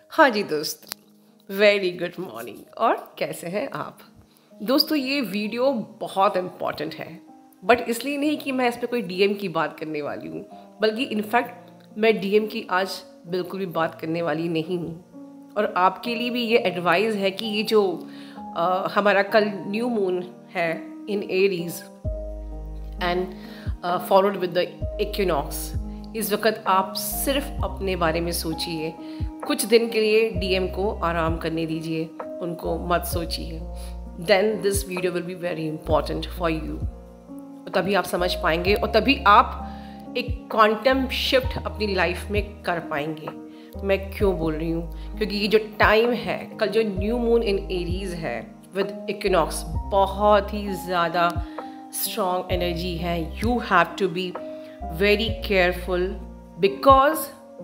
हाँ जी दोस्त, very good morning. और कैसे हैं आप दोस्तों? ये वीडियो बहुत इम्पॉर्टेंट है, बट इसलिए नहीं कि मैं इस पर कोई डीएम की बात करने वाली हूँ, बल्कि इनफैक्ट मैं डीएम की आज बिल्कुल भी बात करने वाली नहीं हूँ। और आपके लिए भी ये एडवाइस है कि ये जो हमारा कल न्यू मून है in Aries and followed with the equinox, इस वक्त आप सिर्फ अपने बारे में सोचिए। कुछ दिन के लिए डीएम को आराम करने दीजिए, उनको मत सोचिए। Then this video will be very important for you. तभी आप समझ पाएंगे और तभी आप एक क्वांटम शिफ्ट अपनी लाइफ में कर पाएंगे। मैं क्यों बोल रही हूँ? क्योंकि ये जो टाइम है, कल जो न्यू मून इन एरीज है विद इक्विनॉक्स, बहुत ही ज़्यादा strong energy है। You have to be very careful because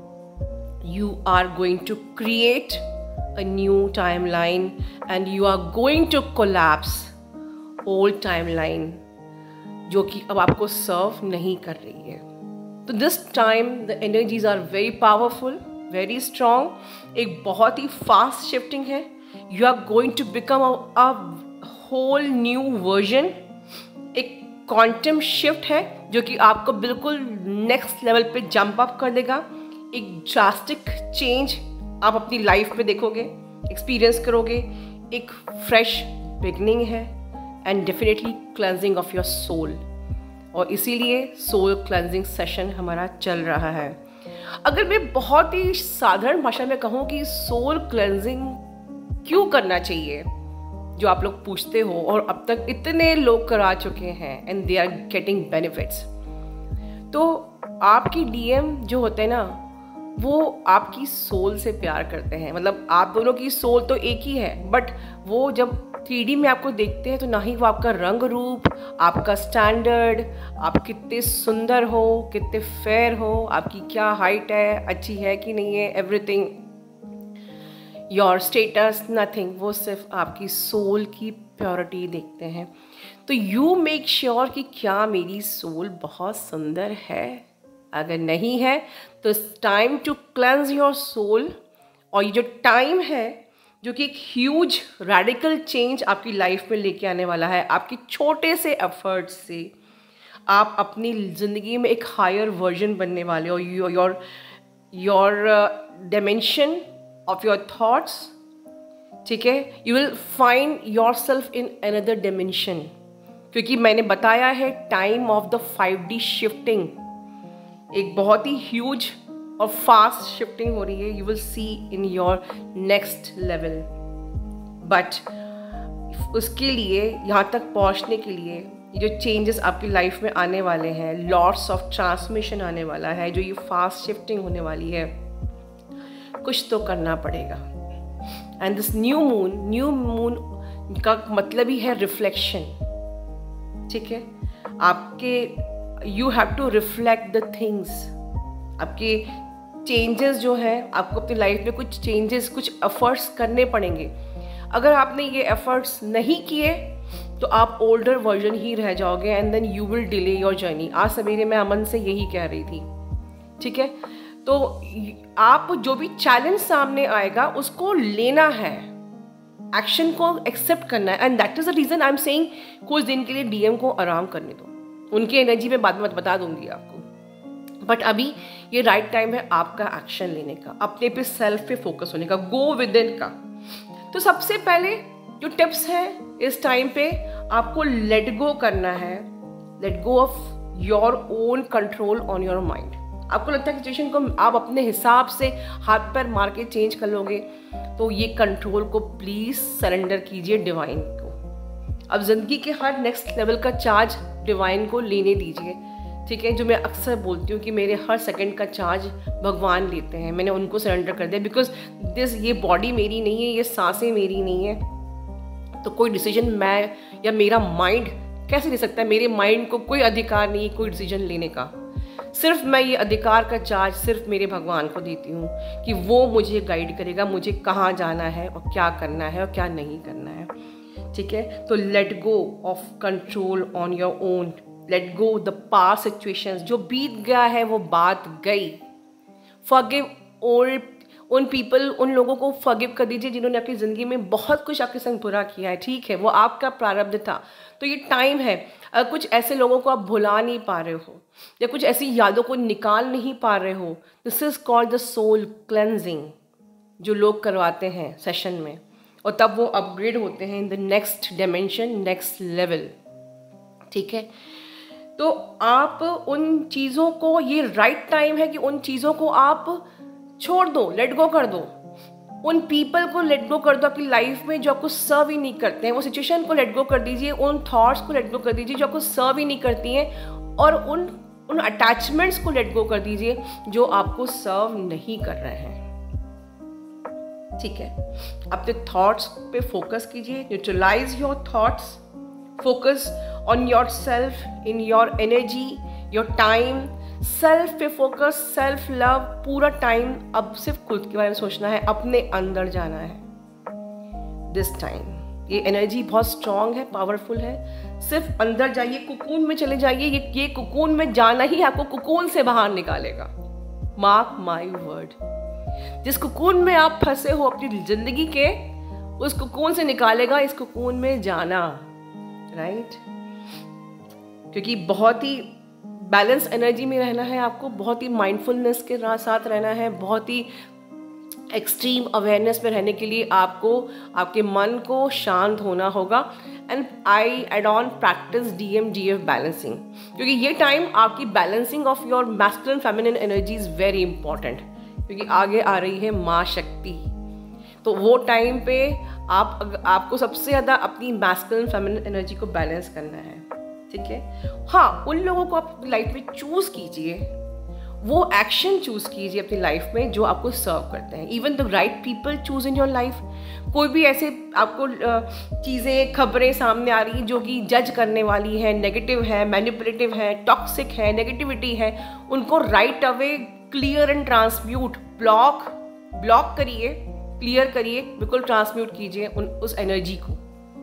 you are going to create a new timeline and you are going to collapse old timeline जो कि अब आपको सर्व नहीं कर रही है। तो this time the energies are very powerful, very strong. एक बहुत ही फास्ट शिफ्टिंग है। You are going to become a whole new version. एक क्वांटम शिफ्ट है जो कि आपको बिल्कुल नेक्स्ट लेवल पे जंप अप कर देगा। एक ड्रास्टिक चेंज आप अपनी लाइफ में देखोगे, एक्सपीरियंस करोगे। एक फ्रेश बिगनिंग है and definitely cleansing of your soul. और इसीलिए सोल क्लेंजिंग सेशन हमारा चल रहा है। अगर मैं बहुत ही साधारण भाषा में कहूँ कि सोल क्लेंजिंग क्यों करना चाहिए, जो आप लोग पूछते हो और अब तक इतने लोग करा चुके हैं and they are getting benefits, तो आपकी डीएम जो होते हैं ना, वो आपकी सोल से प्यार करते हैं। मतलब आप दोनों की सोल तो एक ही है, बट वो जब 3D में आपको देखते हैं तो ना ही वो आपका रंग रूप, आपका स्टैंडर्ड, आप कितने सुंदर हो, कितने फेयर हो, आपकी क्या हाइट है, अच्छी है कि नहीं है, एवरीथिंग, योर स्टेटस, नथिंग। वो सिर्फ आपकी सोल की प्योरिटी देखते हैं। तो यू मेक श्योर कि क्या मेरी सोल बहुत सुंदर है। अगर नहीं है तो it's time to cleanse your soul. और ये जो टाइम है जो कि एक ह्यूज रेडिकल चेंज आपकी लाइफ में लेके आने वाला है। आपके छोटे से एफर्ट्स से आप अपनी ज़िंदगी में एक हायर वर्जन बनने वाले हो। Your dimension of your thoughts, ठीक है, you will find yourself in another dimension। क्योंकि मैंने बताया है time of the 5D shifting एक बहुत ही ह्यूज और फास्ट शिफ्टिंग हो रही है। You will see in your next level. But उसके लिए, यहाँ तक पहुँचने के लिए, ये जो चेंजेस आपकी लाइफ में आने वाले हैं, लॉट्स ऑफ ट्रांसमिशन आने वाला है, जो ये फास्ट शिफ्टिंग होने वाली है, कुछ तो करना पड़ेगा। एंड दिस न्यू मून का मतलब ही है रिफ्लेक्शन। ठीक है, आपके you have to reflect the things. आपके चेंजेस जो है, आपको अपनी लाइफ में कुछ चेंजेस, कुछ एफर्ट्स करने पड़ेंगे। अगर आपने ये एफर्ट्स नहीं किए तो आप ओल्डर वर्जन ही रह जाओगे and then you will delay your journey. आज सवेरे मैं अमन से यही कह रही थी। ठीक है, तो आप जो भी चैलेंज सामने आएगा उसको लेना है, एक्शन को एक्सेप्ट करना है। And that is the reason I am saying कुछ दिन के लिए डीएम को आराम करने दो। उनकी एनर्जी में बाद में बता दूंगी आपको, बट अभी ये राइट टाइम है आपका एक्शन लेने का, अपने पे सेल्फ पे फोकस होने का, गो विद इन का। तो सबसे पहले जो टिप्स है इस टाइम पे, आपको लेट गो करना है। Let go of your own control on your mind. आपको लगता है सिचुएशन को आप अपने हिसाब से हाथ पैर मार के चेंज कर लोगे, तो ये कंट्रोल को प्लीज सरेंडर कीजिए डिवाइन को। अब जिंदगी के हर नेक्स्ट लेवल का चार्ज डिवाइन को लेने दीजिए। ठीक है, जो मैं अक्सर बोलती हूँ कि मेरे हर सेकंड का चार्ज भगवान लेते हैं, मैंने उनको सरेंडर कर दिया। बिकॉज ये बॉडी मेरी नहीं है, ये सांसें मेरी नहीं है, तो कोई डिसीजन मैं या मेरा माइंड कैसे ले सकता है? मेरे माइंड को कोई अधिकार नहीं है कोई डिसीजन लेने का। सिर्फ मैं ये अधिकार का चार्ज सिर्फ मेरे भगवान को देती हूँ कि वो मुझे गाइड करेगा, मुझे कहाँ जाना है और क्या करना है और क्या नहीं करना है। ठीक है, तो let go of control on your own. Let go the past situations. जो बीत गया है वो बात गई। फॉरगिव उन पीपल, उन लोगों को फॉरगिव कर दीजिए जिन्होंने आपकी ज़िंदगी में बहुत कुछ आपके संग बुरा किया है। ठीक है, वो आपका प्रारब्ध था। तो ये टाइम है, अगर कुछ ऐसे लोगों को आप भुला नहीं पा रहे हो या कुछ ऐसी यादों को निकाल नहीं पा रहे हो, this is called the soul cleansing, जो लोग करवाते हैं सेशन में, और तब वो अपग्रेड होते हैं in the next dimension, next level. ठीक है, तो आप उन चीज़ों को, ये राइट टाइम है कि उन चीज़ों को आप छोड़ दो, लेट गो कर दो। उन पीपल को लेट गो कर दो आपकी लाइफ में जो आपको सर्व ही नहीं करते हैं। वो सिचुएशन को लेट गो कर दीजिए, उन थॉट्स को लेट गो कर दीजिए जो आपको सर्व ही नहीं करती हैं, और उन अटैचमेंट्स को लेट गो कर दीजिए जो आपको सर्व नहीं कर रहे हैं। ठीक है, अपने थॉट्स पे फोकस कीजिए, neutralize your thoughts, focus on your self, in your energy, your time. Self पे फोकस, सेल्फ लव, पूरा टाइम अब सिर्फ खुद के बारे में सोचना है, अपने अंदर जाना है दिस टाइम। ये एनर्जी बहुत स्ट्रांग है, पावरफुल है। सिर्फ अंदर जाइए, कुकून में चले जाइए। ये कुकून में जाना ही आपको कुकून से बाहर निकालेगा। मार्क माई वर्ड, जिस कुकून में आप फंसे हो अपनी जिंदगी के, उस कुकून से निकालेगा इस कुकून में जाना, राइट? क्योंकि बहुत ही बैलेंस एनर्जी में रहना है आपको, बहुत ही माइंडफुलनेस के साथ रहना है, बहुत ही एक्सट्रीम अवेयरनेस में रहने के लिए आपको आपके मन को शांत होना होगा। And I add on practice DMDF balancing, क्योंकि ये टाइम आपकी balancing of your masculine feminine energy is very important, क्योंकि आगे आ रही है माँ शक्ति। तो वो टाइम पे आपको सबसे ज़्यादा अपनी मैस्कुलिन फेमिनिन एनर्जी को बैलेंस करना है। ठीक है, हाँ, उन लोगों को आप अपनी लाइफ में चूज़ कीजिए, वो एक्शन चूज़ कीजिए अपनी लाइफ में जो आपको सर्व करते हैं। Even the right people choose in your life. कोई भी ऐसे आपको चीज़ें, खबरें सामने आ रही जो कि जज करने वाली है, नेगेटिव है, मैनिपुलेटिव है, टॉक्सिक है, नेगेटिविटी है, उनको right away clear and transmute, block करिए, क्लियर करिए, बिल्कुल ट्रांसम्यूट कीजिए उस एनर्जी को।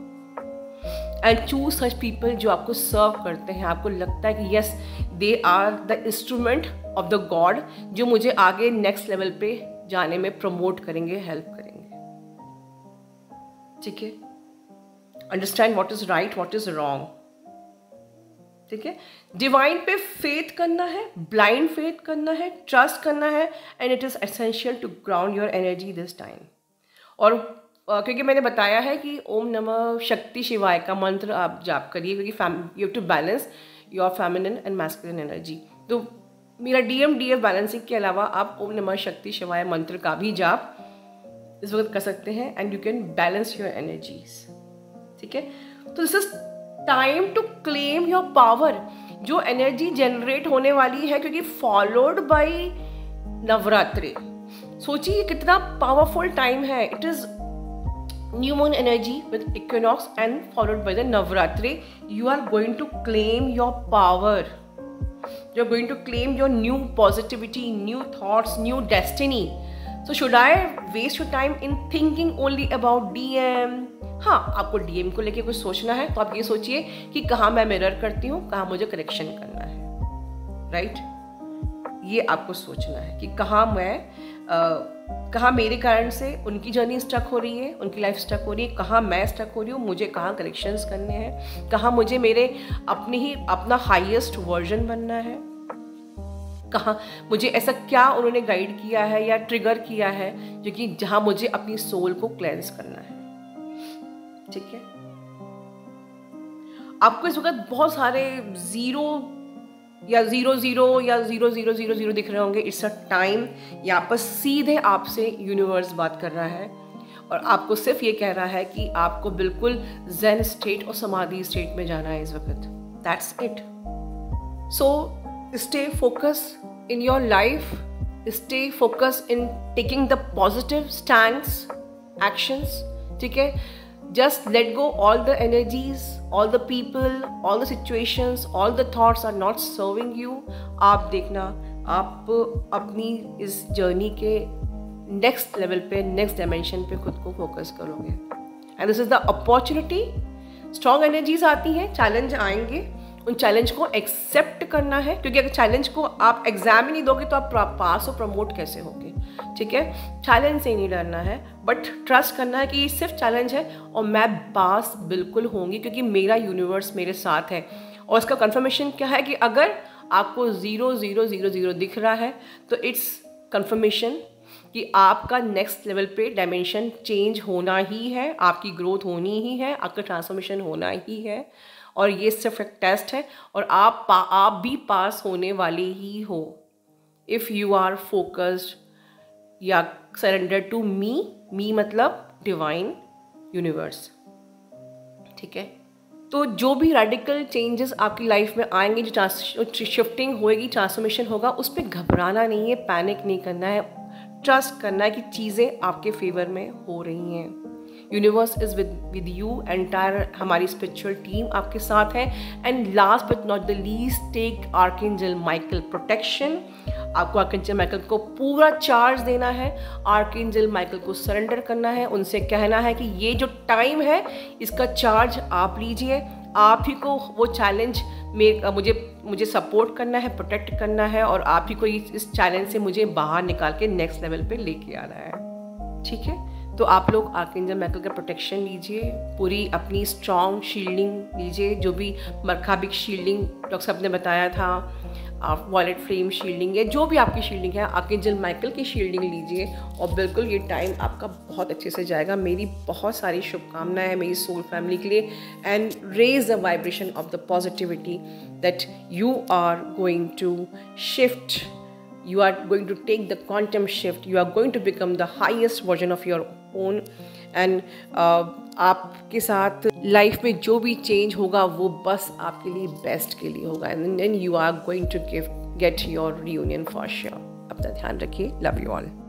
एंड चूज सच पीपल जो आपको सर्व करते हैं, आपको लगता है कि yes they are the instrument of the god, जो मुझे आगे नेक्स्ट लेवल पे जाने में प्रमोट करेंगे, हेल्प करेंगे। ठीक है, understand what is right, what is wrong. ठीक है, डिवाइन पे फेथ करना है, ब्लाइंड फेथ करना है, ट्रस्ट करना है, and it is essential to ground your energy this time. और क्योंकि मैंने बताया है कि ओम नमः शक्ति शिवाय का मंत्र आप जाप करिए, क्योंकि you have to balance your feminine and masculine energy. तो मेरा DMDF बैलेंसिंग के अलावा आप ओम नमः शक्ति शिवाय मंत्र का भी जाप इस वक्त कर सकते हैं, and you can balance your energies. ठीक है, तो this is time to claim your power, जो एनर्जी जनरेट होने वाली है, क्योंकि फॉलोड बाय नवरात्रि। सोचिए कितना पावरफुल टाइम है। It is new moon energy with equinox and followed by the navratri. You are going to claim your power, you are going to claim your new positivity, new thoughts, new destiny. So should I waste your time in thinking only about DM? हाँ, आपको DM को लेके कुछ सोचना है तो आप ये सोचिए कि कहाँ मैं मिरर करती हूँ, कहाँ मुझे करेक्शन करना है, राइट? ये आपको सोचना है कि कहाँ मेरे कारण से उनकी जर्नी स्टक हो रही है, उनकी लाइफ स्टक हो रही है, कहाँ मैं स्टक हो रही हूँ, मुझे कहाँ करेक्शंस करने हैं, कहाँ मुझे अपना हाईएस्ट वर्जन बनना है, कहाँ मुझे ऐसा क्या उन्होंने गाइड किया है या ट्रिगर किया है जो कि जहाँ मुझे अपनी सोल को क्लेंस करना है। ठीक है, आपको इस वक्त बहुत सारे 0 या 0 या 0 दिख रहे होंगे। इट्स अ टाइम, यहाँ पर सीधे आपसे यूनिवर्स बात कर रहा है और आपको सिर्फ ये कह रहा है कि आपको बिल्कुल ज़ेन स्टेट और समाधि स्टेट में जाना है इस वक्त। That's it. So stay focus in your life, stay focus in taking the positive stands, actions. ठीक है, just let go all the energies, all the people, all the situations, all the thoughts are not serving you. आप देखना, आप अपनी इस journey के next level पे, next dimension पे खुद को फोकस करोगे। And this is the opportunity. Strong energies आती हैं, चैलेंज आएंगे, उन चैलेंज को एक्सेप्ट करना है, क्योंकि अगर चैलेंज को आप एग्जाम ही नहीं दोगे तो आप पास और प्रमोट कैसे होगे। ठीक है। चैलेंज से नहीं डरना है, बट ट्रस्ट करना है कि ये सिर्फ चैलेंज है और मैं पास बिल्कुल होंगी, क्योंकि मेरा यूनिवर्स मेरे साथ है। और इसका कंफर्मेशन क्या है कि अगर आपको 0 0 0 0 दिख रहा है तो इट्स कंफर्मेशन कि आपका नेक्स्ट लेवल पे डायमेंशन चेंज होना ही है, आपकी ग्रोथ होनी ही है, आपका ट्रांसफॉर्मेशन होना ही है। और ये सिर्फ एक टेस्ट है और आप भी पास होने वाले ही हो इफ़ यू आर फोकस्ड या सरेंडर टू मी मतलब डिवाइन यूनिवर्स, ठीक है। तो जो भी रेडिकल चेंजेस आपकी लाइफ में आएंगे, जो शिफ्टिंग होएगी, ट्रांसफॉर्मेशन होगा, उस पर घबराना नहीं है, पैनिक नहीं करना है, ट्रस्ट करना है कि चीज़ें आपके फेवर में हो रही हैं। Universe is with you, entire हमारी स्पिरिचुअल टीम आपके साथ है। And last but not the least, take archangel Michael protection. आपको आर्कएंजल माइकल को पूरा चार्ज देना है, आर्कएंजल माइकल को सरेंडर करना है, उनसे कहना है कि ये जो टाइम है इसका चार्ज आप लीजिए, आप ही को वो चैलेंज में मुझे सपोर्ट करना है, प्रोटेक्ट करना है, और आप ही को इस चैलेंज से मुझे बाहर निकाल के नेक्स्ट लेवल पे लेके आना है, ठीक है। तो आप लोग आर्कएंजल माइकल का प्रोटेक्शन लीजिए, पूरी अपनी स्ट्रॉन्ग शील्डिंग लीजिए, जो भी मरखाबिक शील्डिंग डॉक्टर साहब ने बताया था, आप वॉलेट फ्लेम शील्डिंग है, जो भी आपकी शील्डिंग है, आर्कएंजल माइकल की शील्डिंग लीजिए और बिल्कुल ये टाइम आपका बहुत अच्छे से जाएगा। मेरी बहुत सारी शुभकामनाएं हैं मेरी सोल फैमिली के लिए। And raise the vibration of the positivity that you are going to shift, you are going to take the quantum shift, you are going to become the highest version of your own। and आपके साथ life में जो भी change होगा वो बस आपके लिए बेस्ट के लिए होगा। And then you are going to get your reunion for sure. अपना ध्यान रखिए, लव यू ऑल।